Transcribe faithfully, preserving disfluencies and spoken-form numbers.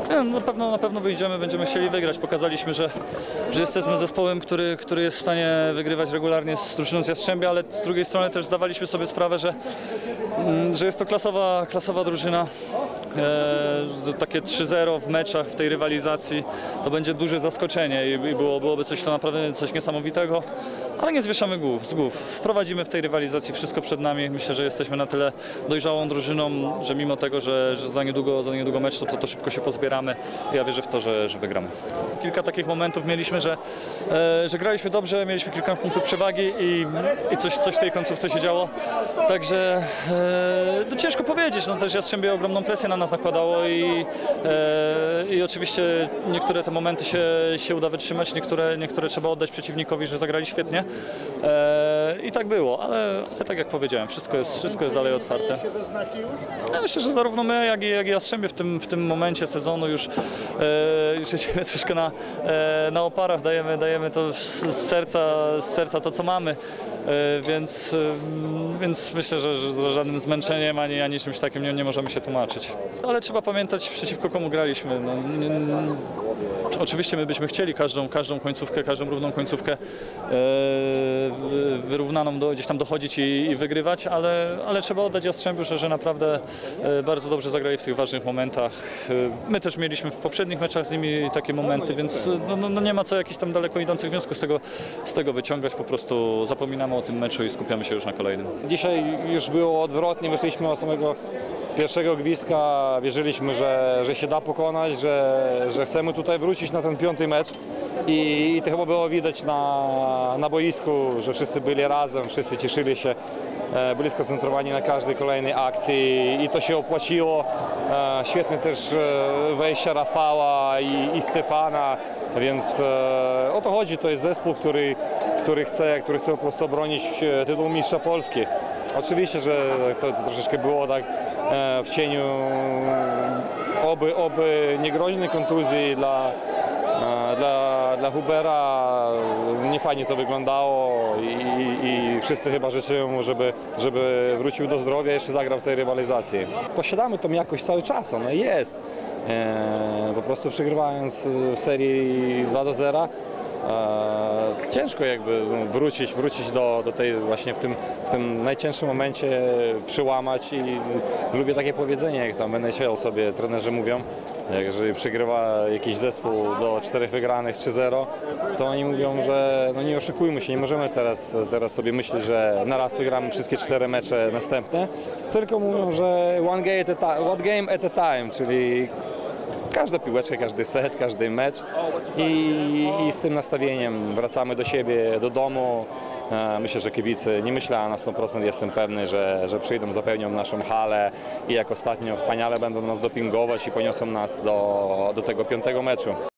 Nie, na pewno, na pewno wyjdziemy, będziemy chcieli wygrać. Pokazaliśmy, że, że jesteśmy zespołem, który, który jest w stanie wygrywać regularnie z drużyną z Jastrzębia, ale z drugiej strony też zdawaliśmy sobie sprawę, że, że jest to klasowa, klasowa drużyna. E, takie trzy zero w meczach, w tej rywalizacji to będzie duże zaskoczenie i, i było, byłoby coś to naprawdę coś niesamowitego, ale nie zwieszamy głów, z głów. Wprowadzimy w tej rywalizacji wszystko przed nami. Myślę, że jesteśmy na tyle dojrzałą drużyną, że mimo tego, że, że za niedługo, za niedługo mecz, to, to, to szybko się pozbieramy. Ja wierzę w to, że, że wygramy. Kilka takich momentów mieliśmy, że, e, że graliśmy dobrze, mieliśmy kilka punktów przewagi i, i coś, coś w tej końcówce się działo. Także e, to ciężko powiedzieć, no też Jastrzębie ogromną presję na nas nakładało i, e, i oczywiście niektóre te momenty się, się uda wytrzymać, niektóre, niektóre trzeba oddać przeciwnikowi, że zagrali świetnie. E, I tak było, ale, ale tak jak powiedziałem, wszystko jest, wszystko jest dalej otwarte. Ja myślę, że zarówno my, jak i, jak i Jastrzębie w tym, w tym momencie sezonu już, e, już jedziemy troszkę na, e, na oparach, dajemy, dajemy to z serca, z serca to, co mamy. E, więc, e, więc myślę, że, że z żadnym zmęczeniem ani, ani czymś takim nie, nie możemy się tłumaczyć. Ale trzeba pamiętać, przeciwko komu graliśmy. No, nie, nie, oczywiście my byśmy chcieli każdą, każdą końcówkę, każdą równą końcówkę e, wyrównaną do, gdzieś tam dochodzić i, i wygrywać, ale, ale trzeba oddać Jastrzębiu, że, że naprawdę e, bardzo dobrze zagrali w tych ważnych momentach. E, my też mieliśmy w poprzednich meczach z nimi takie momenty, więc no, no, no nie ma co jakichś tam daleko idących wniosków z tego, z tego wyciągać. Po prostu zapominamy o tym meczu i skupiamy się już na kolejnym. Dzisiaj już było odwrotnie, wyszliśmy od samego pierwszego gwizdka, wierzyliśmy, że, że się da pokonać, że, że chcemy tutaj wrócić na ten piąty mecz i, i to chyba było widać na, na boisku, że wszyscy byli razem, wszyscy cieszyli się, byli skoncentrowani na każdej kolejnej akcji i to się opłaciło. Świetne też wejścia Rafała i, i Stefana, więc o to chodzi, to jest zespół, który, który chce, który chce po prostu obronić tytuł mistrza Polski. Oczywiście, że to, to troszeczkę było tak w cieniu oby, oby niegroźnej kontuzji dla, dla, dla Hubera. Niefajnie to wyglądało i, i wszyscy chyba życzymy mu, żeby, żeby wrócił do zdrowia i jeszcze zagrał w tej rywalizacji. Posiadamy tą jakość cały czas, ona jest. Po prostu przegrywając w serii dwa do zera. Ciężko jakby wrócić, wrócić do, do tej właśnie w tym, w tym najcięższym momencie przyłamać i lubię takie powiedzenie, jak tam w N H L sobie trenerzy mówią, jak jeżeli przegrywa jakiś zespół do czterech wygranych trzy zero, to oni mówią, że no nie oszukujmy się, nie możemy teraz, teraz sobie myśleć, że na raz wygramy wszystkie cztery mecze następne, tylko mówią, że one game at a time, one game at a time, czyli każda piłeczka, każdy set, każdy mecz i, i z tym nastawieniem wracamy do siebie, do domu. Myślę, że kibice, nie myślę, a na sto procent jestem pewny, że, że przyjdą, zapełnią naszą halę i jak ostatnio wspaniale będą nas dopingować i poniosą nas do, do tego piątego meczu.